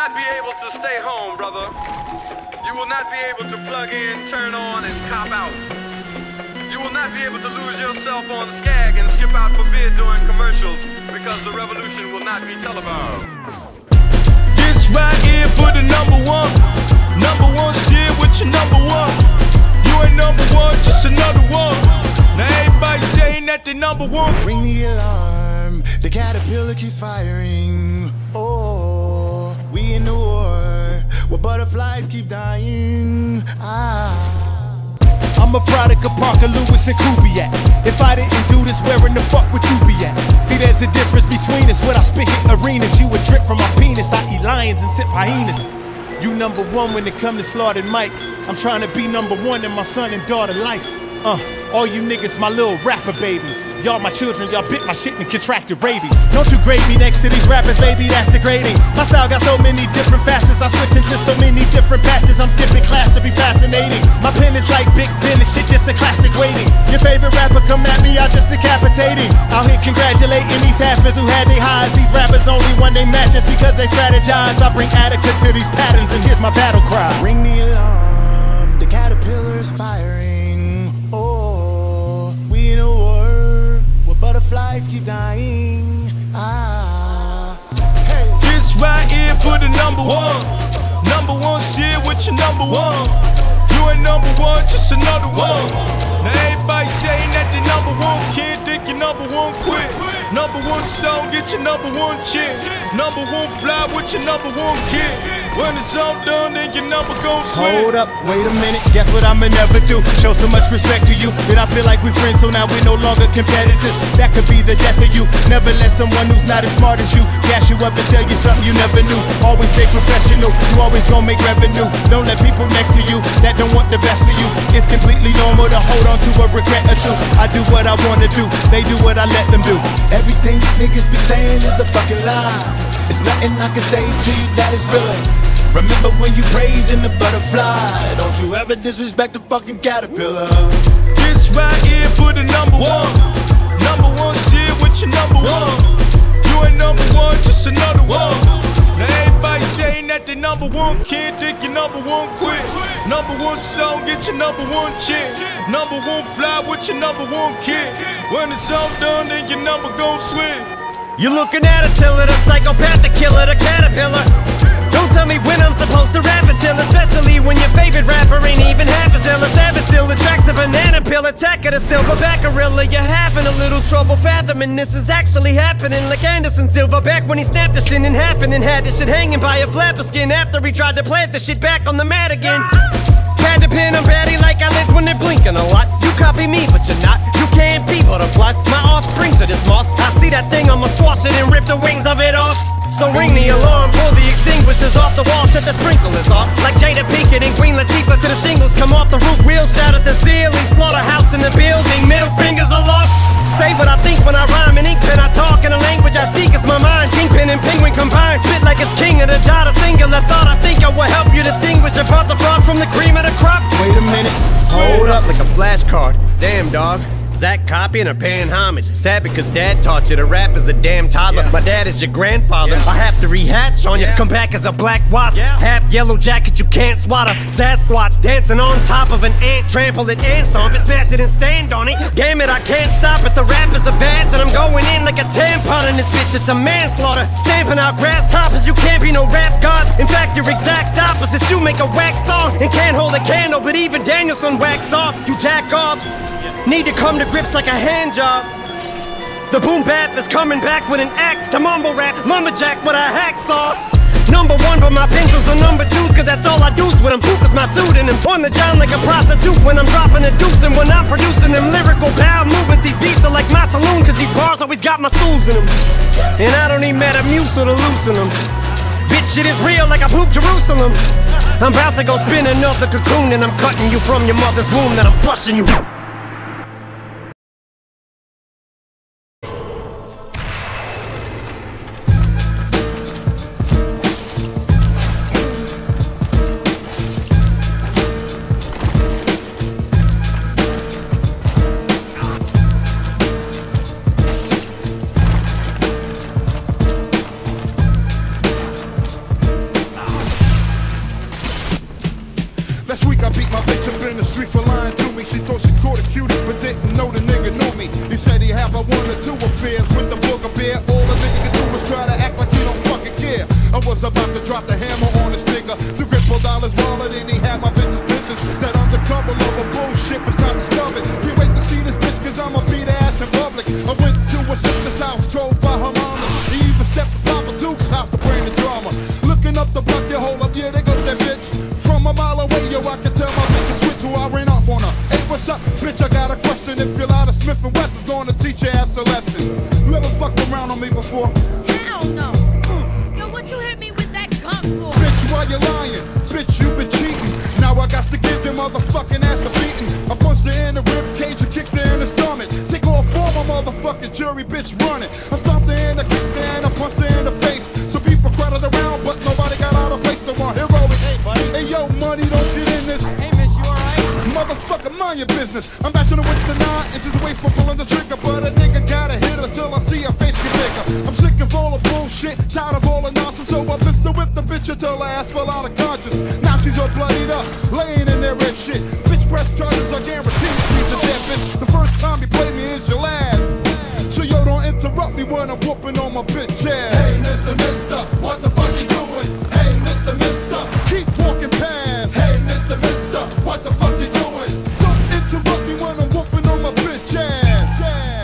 not be able to stay home, brother. You will not be able to plug in, turn on, and cop out. You will not be able to lose yourself on Skag and skip out for beer during commercials because the revolution will not be televised. This right here for the number one shit with your number one. You ain't number one, just another one. Now everybody saying that they number one. Ring the alarm, the caterpillar keeps firing. Oh, we in the war, where butterflies keep dying. I'm a product of Parker, Lewis, and Kubiak. If I didn't do this, where in the fuck would you be at? See, there's a difference between us. What I spit hit arenas, you would drip from my penis. I eat lions and sip hyenas. You number one when it come to slaughtered mics. I'm trying to be number one in my son and daughter life. All you niggas, my little rapper babies. Y'all my children, y'all bit my shit and contracted rabies. Don't you grade me next to these rappers, baby, that's degrading. My style got so many different facets, I switch into so many different passions. I'm skipping class to be fascinating. My pen is like Big Ben, this shit just a classic waiting. Your favorite rapper come at me, I just decapitating. Out here congratulating these has-beens who had they highs. These rappers only won they matches because they strategize. I bring Attica to these patterns and here's my battle cry. Ring the alarm, the caterpillar's firing. Oh, we in a war, where butterflies keep dying. Hey. This right here for the number one shit with your number one. You ain't number one, just another one. Now everybody saying that they number one kid, think you number one quit. Number one song, get your number one chick. Number one fly with your number one kid. When it's all done, then your number gon' swing. Hold up, wait a minute, guess what I'ma never do? Show so much respect to you that I feel like we're friends, so now we're no longer competitors. That could be the death of you. Never let someone who's not as smart as you gas you up and tell you something you never knew. Always stay professional, you always gon' make revenue. Don't let people next to you that don't want the best for you. It's completely normal to hold on to a regret or two. I do what I wanna do, they do what I let them do. Everything these niggas be saying is a fucking lie. It's nothing I can say to you that is real. Remember when you praising the butterfly. Don't you ever disrespect the fucking caterpillar. This right here for the number one shit with your number one. You ain't number one, just another one. Now everybody saying that they number one kid, think you number one quit. Number one song, get your number one chick. Number one fly with your number one kid. When it's all done, then your number gon' swing. You're looking at a tiller, the psychopath, the killer, the caterpillar. Don't tell me when I'm supposed to rap until, especially when your favorite rapper ain't even half as ill. A savage still attracts a banana peel, attack of the silverback gorilla. You're having a little trouble fathoming this is actually happening. Like Anderson Silverback when he snapped the shit in half and then had this shit hanging by a flap of skin after he tried to plant the shit back on the mat again. Had to pin, I'm batty like eyelids when they're blinking a lot. You copy me, but you're not. You can't be butterflies. My offsprings are this moss. I see that thing, I'ma squash it and rip the wings of it off. So ring the alarm, pull the extinguishers off the wall, set the sprinklers off. Like Jada Pinkett and Queen Latifah till the shingles come off the roof. Wheels shout at the ceiling, slaughterhouse in the building. Middle fingers aloft. Say what I think when I rhyme in ink pen. I talk in a language I speak, it's my mind. Kingpin and penguin combined, spit like it's king of the dot. A singular thought, I think I will help you distinguish apart the fraud from the cream of the crop. Wait a minute, Hold up like a flashcard. Damn, dog. Zach copying or paying homage. Sad because dad taught you to rap as a damn toddler. My dad is your grandfather. I have to rehatch on you. Come back as a black wasp. Half yellow jacket, you can't swat her. Sasquatch dancing on top of an ant. Trample it and stomp it, smash it and stand on it. Damn it, I can't stop it. The rap is a badge and I'm going in like a tampon in this bitch. It's a manslaughter. Stamping out grasshoppers, you can't be no rap gods. In fact, you're exact opposite. You make a wax song and can't hold a candle, but even Danielson wax off. You jack offs need to come to grips like a hand job. The boom bap is coming back with an axe to mumble rap, lumberjack with a hacksaw. Number one, but my pencils are number twos, cause that's all I do when I'm poop is my suit. And I'm on the John like a prostitute when I'm dropping the deuce. And when I'm producing them lyrical power movements, these beats are like my saloon, cause these bars always got my stools in them. And I don't need Metamucil to loosen them. Bitch, it is real like I pooped Jerusalem. I'm about to go spin another cocoon, and I'm cutting you from your mother's womb, then I'm flushing you. know the nigga knew me. He said he have a 1 or 2 affairs with the booger bear. All the nigga could do was try to act like he don't fucking care. I was about to drop the hammer on his nigga. To grip for dollars smaller than he had my bitch's business. That undercover lover bullshit was not discovered. Can't wait to see this bitch cause I'ma beat her ass in public. I went to her sister's house, drove by her mama. He even stepped to Papa Duke's house to bring the drama. Looking up the block, you hold up, yeah, there goes that bitch. From a mile away, yo, I can tell my bitch is switch, so I ran up on her. Hey, what's up, bitch? I got a question. If you're out of Smith & Wesson's gonna teach your ass a lesson. You ever fucked around on me before? Hell no. Yo, what you hit me with that gun for? Bitch, why you lying? Bitch, you been cheating. Now I got to give your motherfucking ass a beating. I punched her in the rib cage and kicked her in the stomach. Take off for my motherfucking jury, bitch, running. I stomped her in the kicked her and I punched her in the face. So people crowded around, but nobody got out of place. No more heroic. Hey, buddy. Hey, yo, money, don't get in this. Hey, miss, you alright? Motherfucker, mind your business. I'm bashing her with the 9 inches away from pulling the trigger. But a nigga gotta hit her till I see her face get bigger. I'm sick of all the bullshit, tired of all the nonsense. So I pistol whip the bitch until her ass fell out of conscious. Now she's all bloodied up, laying in there red shit. Bitch, press charges, I guarantee she's a dead bitch. The first time you play me is your last. So yo, don't interrupt me when I'm whooping on my bitch ass. Hey, Mr. Mister, what the fuck you doing? Hey, Mr. Mister, keep walking past. Hey, Mr. Mister, what the fuck you doing? Don't interrupt me when I'm whooping on my bitch ass.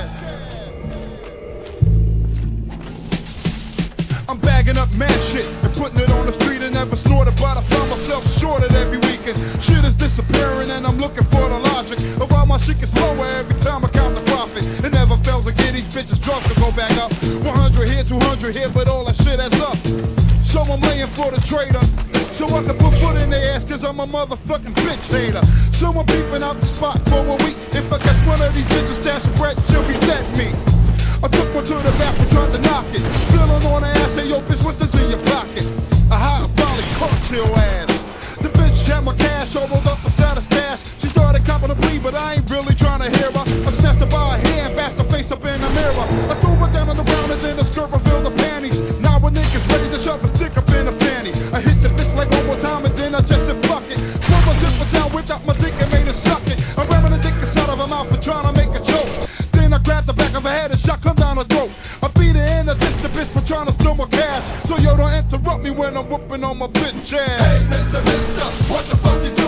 I'm bagging up mad shit and putting it on the street and never snorted, but I found myself shorted every weekend. Shit is disappearing and I'm looking for the logic of why my shit gets lower every time I count the profit. It never fails to get these bitches drunk to go back up. 100 here, 200 here, but all that shit adds up. So I'm laying for the trader, so I can put foot in their ass cause I'm a motherfucking bitch hater. So I'm peeping out the spot for a week. If I catch one of these bitches stash of bread, she'll be dead me. I took one to the bathroom, tried to knock it. Feeling on her ass, hey yo bitch, what's this in your pocket? I high volley caught your ass. The bitch had my cash, all rolled up beside a stash. She started copping a plea, but I ain't really trying to hear her. I snatched her by her hair and bashed her face up in the mirror. I threw her down on the ground and then the skirt revealed the panties. Now a nigga's ready to shove a stick up in the fanny. I hit the bitch like one more time and then I just said fuck it. Threw my zipper down, whipped out my dick and made her suck it. I'm ramming the dick inside of her mouth and trying to make a joke. Then I grabbed the back of her head and shot come down her throat. I beat her in, I ditched the bitch for trying to steal my cash. So yo, don't interrupt me when I'm whooping on my bitch ass. Hey, Mr. Mister, what the fuck you doing?